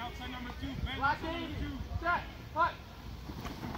Outside number 2, Ben. Black Outside 80. number 2. Set. Cut.